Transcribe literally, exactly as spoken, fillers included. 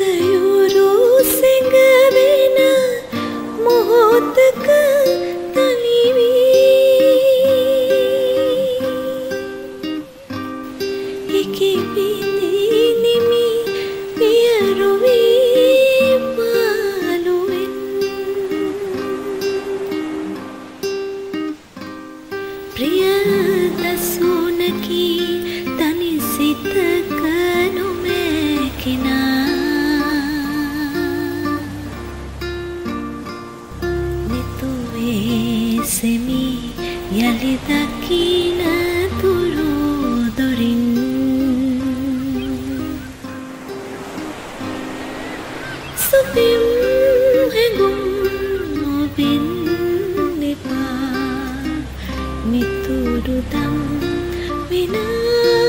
සයුරු සැඟවෙන මොහොතක තනි වී එකී බිඳී නිමි පියරු වී මාළුවෙන් ප්‍රිය දසුනකි තනි සිතක නොමැකිනා සෙමි යලි දකින තුරු දොරින් සුපිම් හැඟුම් නොබින් එපා මිතුරු දම් විනා